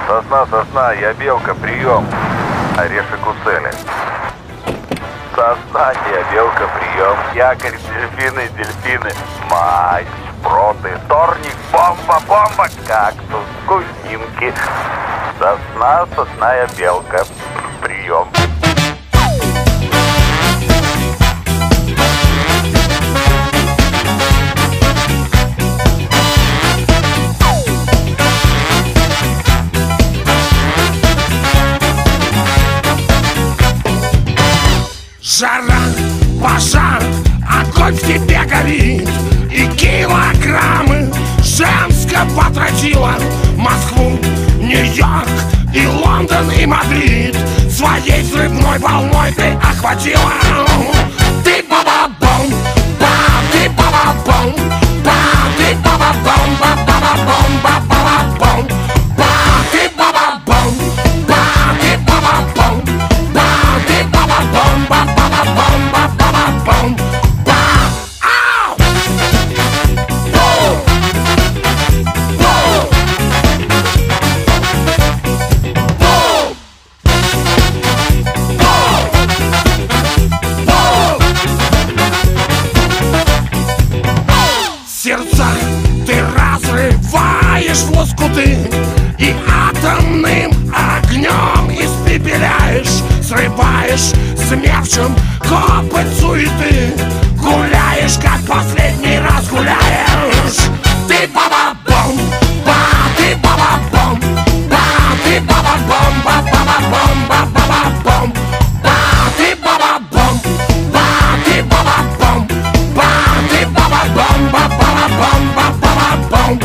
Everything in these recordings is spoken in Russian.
Сосна, я белка, прием. Орешек у цели. Сосна, я белка, прием. Якорь, дельфины. Мать, проты, вторник, бомба, кактус, кузинки. Сосна, я белка, прием. Жара, пожар, огонь в тебе горит, и килограммы женского потратила. Москву, Нью-Йорк и Лондон и Мадрид своей взрывной волной ты охватила. Ты баба-бом, ты баба-бом, ты баба-бом, баба-бом, баба-бом, ты баба-бом, ты баба-бом, ты баба-бом, баба-бом, сердца ты разрываешь в лоскуты и атомным огнем испепеляешь, срываешь смерчем копоть суеты, гуляешь, как последний раз гуляешь. Ты баба-бом, ты баба-бом, ты баба-бом, баба-бом, баба-бом, ты баба-бом, ты баба-бом, ты баба-бом, баба-бом, баба-бом,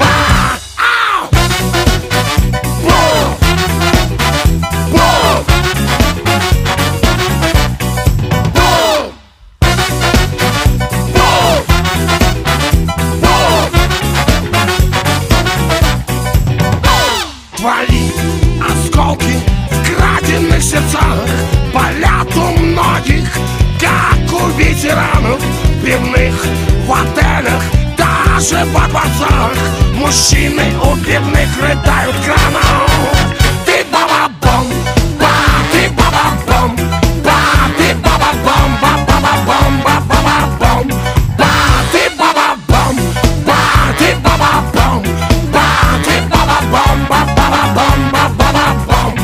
твои осколки в краденных сердцах болят у многих, как у ветеранов пивных в отелях, даже во дворцах. Мужчины у пивных рыдают краном. Ты баба-бом, ты баба-бом, ты баба-бом, баба-бом, баба-бом, ты баба-бом, ты баба-бом, ты баба-бом, баба-бом, баба-бом,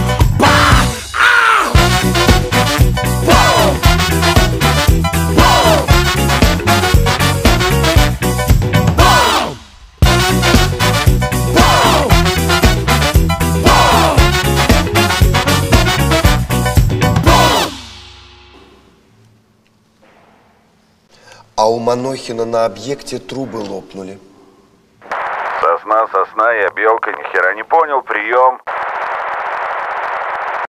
А у Манохина на объекте трубы лопнули. Сосна, я белка, ни хера не понял, прием.